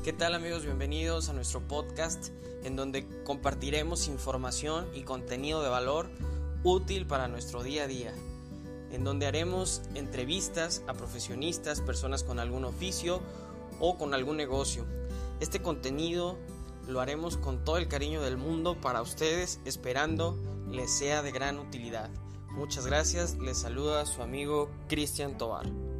¿Qué tal amigos? Bienvenidos a nuestro podcast en donde compartiremos información y contenido de valor útil para nuestro día a día, en donde haremos entrevistas a profesionistas, personas con algún oficio o con algún negocio. Este contenido lo haremos con todo el cariño del mundo para ustedes, esperando les sea de gran utilidad. Muchas gracias, les saluda su amigo Cristian Tovar.